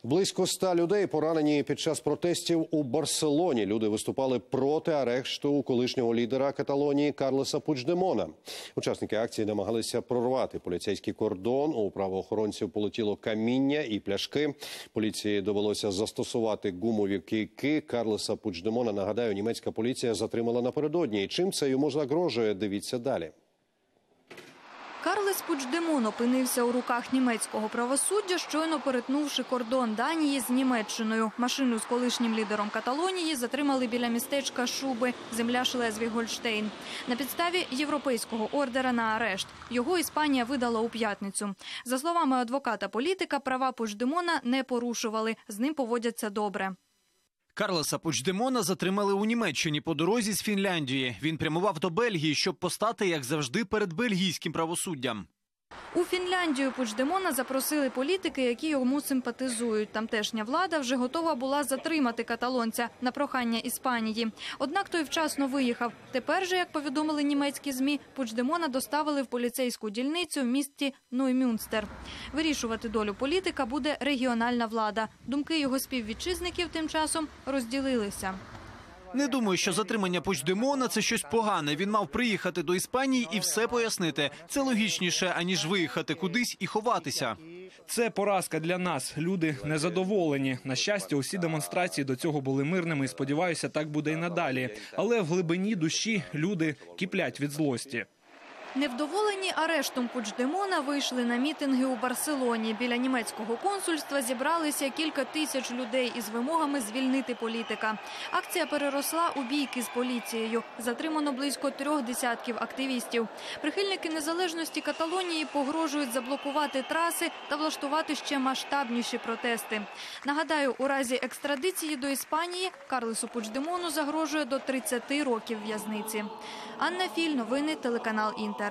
Близько 100 людей поранені під час протестів у Барселоні. Люди виступали проти арешту колишнього лідера Каталонії Карлеса Пучдемона. Учасники акції намагалися прорвати поліцейський кордон. У правоохоронців полетіло каміння і пляшки. Поліції довелося застосувати гумові кийки. Карлеса Пучдемона, нагадаю, німецька поліція затримала напередодні. І чим це йому загрожує, дивіться далі. Карлес Пучдемон опинився у руках німецького правосуддя, щойно перетнувши кордон Данії з Німеччиною. Машину з колишнім лідером Каталонії затримали біля містечка Шуби, земля Шлезвіг-Гольштейн. На підставі європейського ордера на арешт. Його Іспанія видала у п'ятницю. За словами адвоката-політика, права Пучдемона не порушували, з ним поводяться добре. Карлеса Пучдемона затримали у Німеччині по дорозі з Фінляндії. Він прямував до Бельгії, щоб постати, як завжди, перед бельгійським правосуддям. У Фінляндію Пучдемона запросили політики, які йому симпатизують. Тамтешня влада вже готова була затримати каталонця на прохання Іспанії. Однак той вчасно виїхав. Тепер же, як повідомили німецькі ЗМІ, Пучдемона доставили в поліцейську дільницю в місті Ноймюнстер. Вирішувати долю політика буде регіональна влада. Думки його співвітчизників тим часом розділилися. Не думаю, що затримання Пучдемона – це щось погане. Він мав приїхати до Іспанії і все пояснити. Це логічніше, аніж виїхати кудись і ховатися. Це поразка для нас. Люди незадоволені. На щастя, усі демонстрації до цього були мирними і, сподіваюся, так буде і надалі. Але в глибині душі люди киплять від злості. Невдоволені арештом Пучдемона вийшли на мітинги у Барселоні. Біля німецького консульства зібралися кілька тисяч людей із вимогами звільнити політика. Акція переросла у бійки з поліцією. Затримано близько 3 десятків активістів. Прихильники незалежності Каталонії погрожують заблокувати траси та влаштувати ще масштабніші протести. Нагадаю, у разі екстрадиції до Іспанії Карлесу Пучдемону загрожує до 30 років в'язниці. Анна Філь, новини, телеканал Інтер.